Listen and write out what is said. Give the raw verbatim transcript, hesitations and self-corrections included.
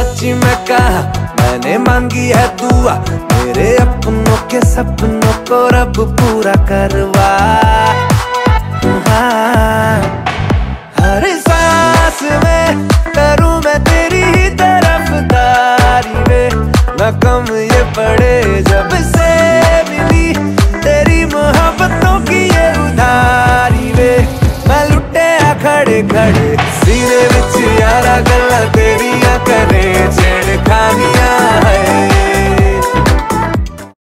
सच्ची मैं कहा मैंने मांगी है दुआ, मेरे अपनों के सपनों को रब पूरा करवा। हाँ, हर सांस में करूं मैं तेरी ही तरफदारी वे, न कम ये पड़े जब से मिली तेरी मोहब्बतों की ये उधारी वे। मैं लुटे आ खड़े खड़े सीने विच यारा गल्लां तेरियां करे छेड़खानियां